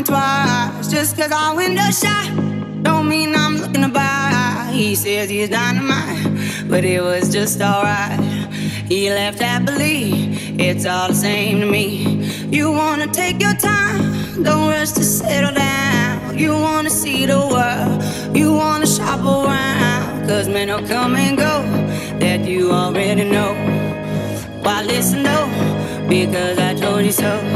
think twice. Just cause I window shy don't mean I'm looking to buy. He says he's dynamite, but it was just alright. He left happily, it's all the same to me. You wanna take your time, don't rush to settle down. You wanna see the world, you wanna shop around. Cause men will come and go, that you already know. Why listen though, because I told you so.